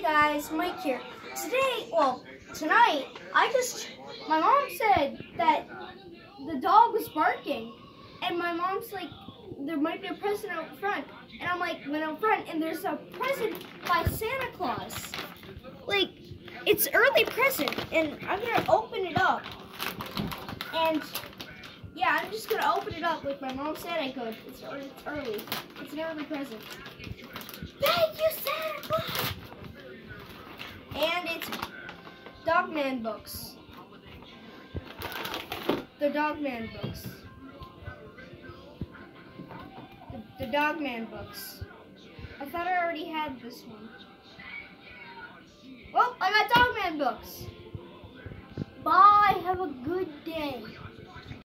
guys, Mike here. Tonight, my mom said that the dog was barking, and my mom's like, there might be a present out front, and I'm like, went out front, and there's a present by Santa Claus. Like, it's early present, and I'm gonna open it up, and yeah, I'm just gonna open it up like my mom said I could. It's early. It's an early present. Thank you, Santa Claus! And it's Dogman books. The Dogman books. The Dogman books. I thought I already had this one. Oh, I got Dogman books. Bye, have a good day.